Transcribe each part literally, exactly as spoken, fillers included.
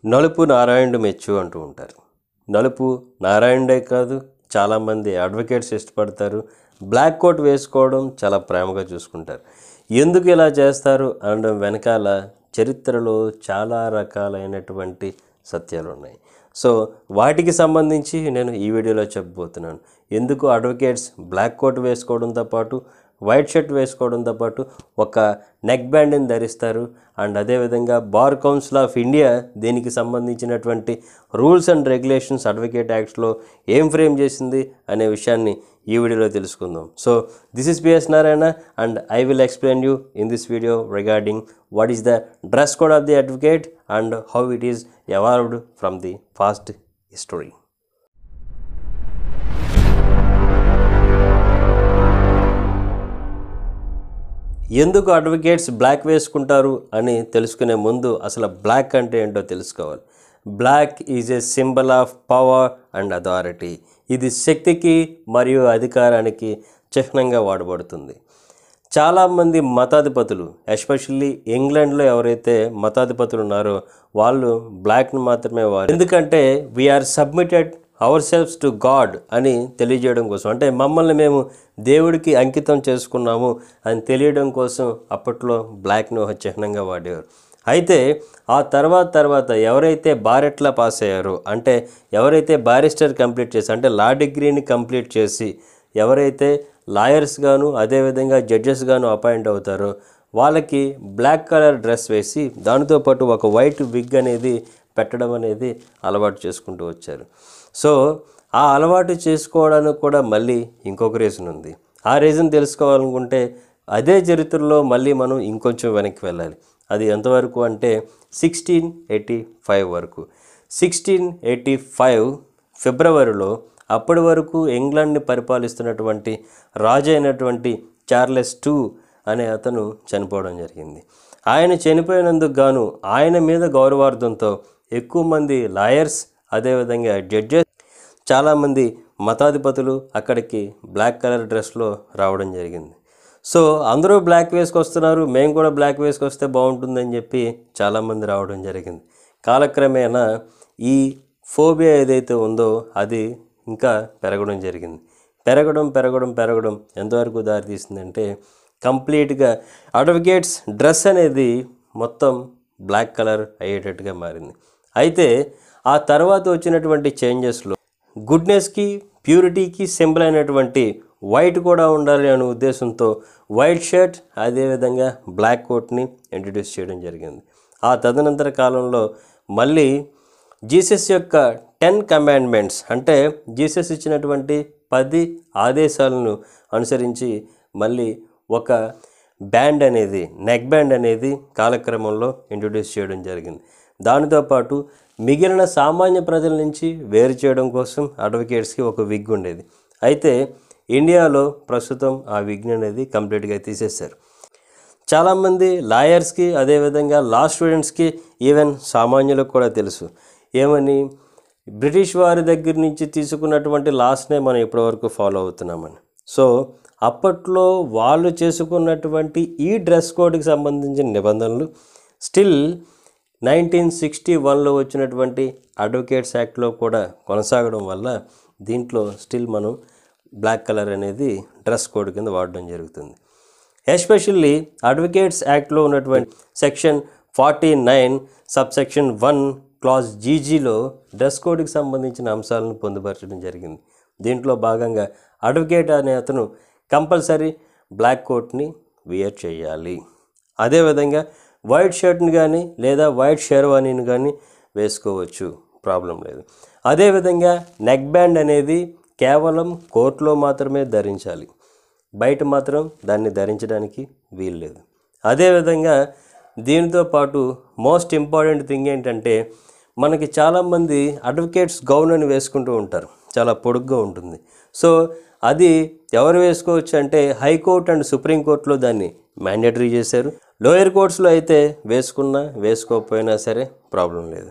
నలుపు నారాయణుడు మెచ్చు అంటూ ఉంటారు. నలుపు నారాయణుడే కాదు, చాలామంది అడ్వకేట్స్ ఇష్టపడతారు. బ్లాక్ కోట్ వేసుకోవడం చాలా ప్రేమగా చూసుకుంటారు. ఎందుకు ఇలా చేస్తారు అనడం వెనకాల చరిత్రలో చాలా రకాలైనటువంటి సత్యాలు ఉన్నాయి. సో వాటికి సంబంధించి నేను ఈ వీడియోలో చెప్పబోతున్నాను. ఎందుకు అడ్వకేట్స్ బ్లాక్ కోట్ వేసుకోవడంతో పాటు వైట్ షర్ట్ వేసుకోవడంతో పాటు ఒక నెక్ బ్యాండ్ని ధరిస్తారు. అండ్ అదేవిధంగా బార్ కౌన్సిల్ ఆఫ్ ఇండియా దీనికి సంబంధించినటువంటి రూల్స్ అండ్ రెగ్యులేషన్స్ అడ్వకేట్ యాక్ట్స్లో ఏం ఫ్రేమ్ చేసింది అనే విషయాన్ని ఈ వీడియోలో తెలుసుకుందాం. So this is BS Narayana and I will explain you in this video regarding what is the dress code of the advocate and how it is evolved from the past history. ఎందుకు advocates black వేసుకుంటారు అని తెలుసుకునే ముందు అసలు black అంటే ఏంటో తెలుసుకోవాలి. Black is a symbol of power and authority. ఇది శక్తికి మరియు అధికారానికి చిహ్నంగా వాడబడుతుంది. చాలామంది మతాధిపతులు, ఎస్పెషల్లీ ఇంగ్లాండ్లో ఎవరైతే మతాధిపతులు ఉన్నారో వాళ్ళు బ్లాక్ను మాత్రమే వారు. ఎందుకంటే we are submitted our selves to God అని తెలియజేయడం కోసం, అంటే మమ్మల్ని మేము దేవుడికి అంకితం చేసుకున్నాము అని తెలియడం కోసం అప్పట్లో బ్లాక్ను ఒక చిహ్నంగా వాడేవారు. అయితే ఆ తర్వాత తర్వాత ఎవరైతే బారెట్లా పాస్ అయ్యారో, అంటే ఎవరైతే బారిస్టర్ కంప్లీట్ చేసి, అంటే లా డిగ్రీని కంప్లీట్ చేసి ఎవరైతే లాయర్స్ గాను అదేవిధంగా జడ్జెస్ గాను అపాయింట్ అవుతారో వాళ్ళకి బ్లాక్ కలర్ డ్రెస్ వేసి దానితో పాటు ఒక వైట్ విగ్ అనేది పెట్టడం అనేది అలవాటు చేసుకుంటూ వచ్చారు. సో ఆ అలవాటు చేసుకోవడానికి కూడా మళ్ళీ ఇంకొక రీజన్ ఉంది. ఆ రీజన్ తెలుసుకోవాలనుకుంటే అదే చరిత్రలో మళ్ళీ మనం ఇంకొంచెం వెనక్కి వెళ్ళాలి. అది ఎంతవరకు అంటే సిక్స్టీన్ ఎయిటీ ఫైవ్ వరకు. సిక్స్టీన్ ఎయిటీ ఫైవ్ ఫిబ్రవరిలో అప్పటి వరకు ఇంగ్లాండ్ని పరిపాలిస్తున్నటువంటి రాజు అయినటువంటి చార్లెస్ టూ అనే అతను చనిపోవడం జరిగింది. ఆయన చనిపోయినందుకు గాను ఆయన మీద గౌరవార్థంతో ఎక్కువ మంది లాయర్స్ అదేవిధంగా జడ్జెస్, చాలామంది మతాధిపతులు అక్కడికి బ్లాక్ కలర్ డ్రెస్లో రావడం జరిగింది. సో అందరూ బ్లాక్ వేసుకొస్తున్నారు, మేము కూడా బ్లాక్ వేసుకొస్తే బాగుంటుందని చెప్పి చాలామంది రావడం జరిగింది. కాలక్రమేణా ఈ ఫోబియా ఏదైతే ఉందో అది ఇంకా పెరగడం జరిగింది. పెరగడం పెరగడం పెరగడం ఎంతవరకు దారితీసిందంటే కంప్లీట్గా అడ్వకేట్స్ డ్రెస్ అనేది మొత్తం బ్లాక్ కలర్ అయ్యేటట్టుగా మారింది. అయితే ఆ తర్వాత వచ్చినటువంటి చేంజెస్లో గుడ్నెస్కి ప్యూరిటీకి సింబల్ అయినటువంటి వైట్ కూడా ఉండాలి అనే ఉద్దేశంతో వైట్ షర్ట్ అదేవిధంగా బ్లాక్ కోట్ని ఇంట్రడ్యూస్ చేయడం జరిగింది. ఆ తదనంతర కాలంలో మళ్ళీ జీసస్ యొక్క టెన్ కమాండ్మెంట్స్, అంటే జీసస్ ఇచ్చినటువంటి పది ఆదేశాలను అనుసరించి మళ్ళీ ఒక బ్యాండ్ అనేది, నెక్ బ్యాండ్ అనేది కాలక్రమంలో ఇంట్రడ్యూస్ చేయడం జరిగింది. దానితో పాటు మిగిలిన సామాన్య ప్రజల నుంచి వేరు చేయడం కోసం అడ్వకేట్స్కి ఒక విగ్ ఉండేది. అయితే ఇండియాలో ప్రస్తుతం ఆ విగ్ అనేది కంప్లీట్గా తీసేశారు. చాలామంది లాయర్స్కి అదేవిధంగా లా స్టూడెంట్స్కి ఈవెన్ సామాన్యులకు కూడా తెలుసు ఏమని, బ్రిటిష్ వారి దగ్గర నుంచి తీసుకున్నటువంటి లాస్నే మనం ఇప్పటివరకు ఫాలో అవుతున్నామని. సో అప్పట్లో వాళ్ళు చేసుకున్నటువంటి ఈ డ్రెస్ కోడ్కి సంబంధించిన నిబంధనలు స్టిల్ నైన్టీన్ సిక్స్టీ వన్లో వచ్చినటువంటి అడ్వకేట్స్ యాక్ట్లో కూడా కొనసాగడం వల్ల దీంట్లో స్టిల్ మనం బ్లాక్ కలర్ అనేది డ్రెస్ కోడ్ కింద వాడడం జరుగుతుంది. ఎస్పెషల్లీ అడ్వకేట్స్ యాక్ట్లో ఉన్నటువంటి section forty nine sub section one clause జీజీలో డ్రెస్ కోడ్కి సంబంధించిన అంశాలను పొందుపరచడం జరిగింది. దీంట్లో భాగంగా అడ్వకేట్ అనే అతను కంపల్సరీ బ్లాక్ కోట్ని వియర్ చేయాలి. అదేవిధంగా వైట్ షర్ట్ని కానీ లేదా వైట్ షెర్వానీని కానీ వేసుకోవచ్చు, ప్రాబ్లం లేదు. అదేవిధంగా నెక్ బ్యాండ్ అనేది కేవలం కోర్టులో మాత్రమే ధరించాలి, బయట మాత్రం దాన్ని ధరించడానికి వీలు లేదు. అదేవిధంగా దీనితో పాటు మోస్ట్ ఇంపార్టెంట్ థింగ్ ఏంటంటే మనకి చాలామంది అడ్వకేట్స్ గౌన్ అని వేసుకుంటూ ఉంటారు, చాలా పొడుగ్గా ఉంటుంది. సో అది ఎవరు వేసుకోవచ్చు అంటే హైకోర్టు అండ్ సుప్రీంకోర్టులో దాన్ని మ్యాండేటరీ చేశారు. లోయర్ కోర్ట్స్లో అయితే వేసుకున్నా వేసుకోకపోయినా సరే ప్రాబ్లం లేదు.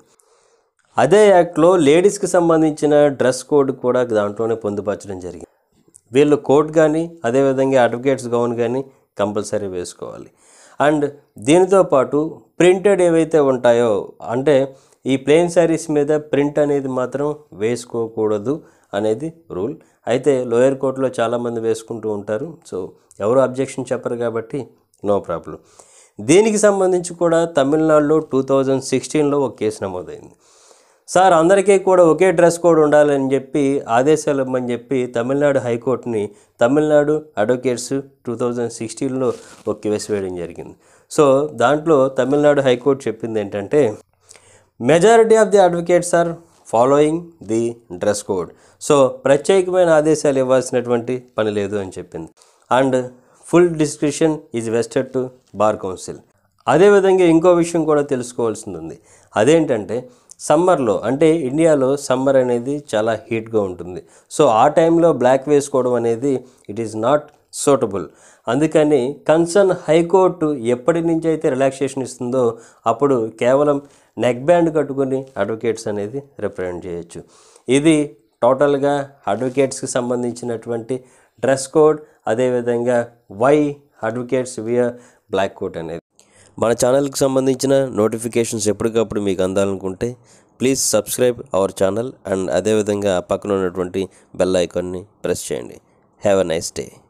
అదే యాక్ట్లో లేడీస్కి సంబంధించిన డ్రెస్ కోడ్ కూడా దాంట్లోనే పొందుపరచడం జరిగింది. వీళ్ళు కోట్ కానీ అదేవిధంగా అడ్వకేట్స్ గౌన్ కానీ కంపల్సరీ వేసుకోవాలి. అండ్ దీనితో పాటు ప్రింటెడ్ ఏవైతే ఉంటాయో, అంటే ఈ ప్లెయిన్ శారీస్ మీద ప్రింట్ అనేది మాత్రం వేసుకోకూడదు అనేది రూల్. అయితే లోయర్ కోర్టులో చాలామంది వేసుకుంటూ ఉంటారు. సో ఎవరు అబ్జెక్షన్ చెప్పరు కాబట్టి నో ప్రాబ్లం. దీనికి సంబంధించి కూడా తమిళనాడులో టూ థౌజండ్ సిక్స్టీన్లో ఒక కేసు నమోదైంది. సార్ అందరికీ కూడా ఒకే డ్రెస్ కోడ్ ఉండాలని చెప్పి ఆదేశాలు ఇవ్వమని చెప్పి తమిళనాడు హైకోర్టుని తమిళనాడు అడ్వకేట్స్ టూ థౌజండ్ సిక్స్టీన్లో ఒక కేసు వేయడం జరిగింది. సో దాంట్లో తమిళనాడు హైకోర్టు చెప్పింది ఏంటంటే majority of the advocates are following the dress code. So ప్రత్యేకమైన ఆదేశాలు ఇవ్వాల్సినటువంటి పని లేదు అని చెప్పింది. And full description is vested to bar council. అదేవిధంగా ఇంకో విషయం కూడా తెలుసుకోవాల్సింది ఉంది. అదేంటంటే సమ్మర్లో, అంటే ఇండియాలో సమ్మర్ అనేది చాలా హీట్గా ఉంటుంది. సో ఆ టైంలో బ్లాక్ వేసుకోవడం అనేది ఇట్ ఈస్ నాట్ సూటబుల్. అందుకని కన్సర్న్ హైకోర్టు ఎప్పటి నుంచి అయితే రిలాక్సేషన్ ఇస్తుందో అప్పుడు కేవలం నెక్ బ్యాండ్ కట్టుకొని అడ్వకేట్స్ అనేది రిప్రజెంట్ చేయొచ్చు. ఇది టోటల్గా అడ్వకేట్స్కి సంబంధించినటువంటి డ్రెస్ కోడ్, అదేవిధంగా why advocates wear black coat అనేది. మన ఛానల్కి సంబంధించిన నోటిఫికేషన్స్ ఎప్పటికప్పుడు మీకు అందాలనుకుంటే please subscribe our channel and అదేవిధంగా పక్కన ఉన్నటువంటి బెల్ ఐకాన్ని ప్రెస్ చేయండి. Have a nice day.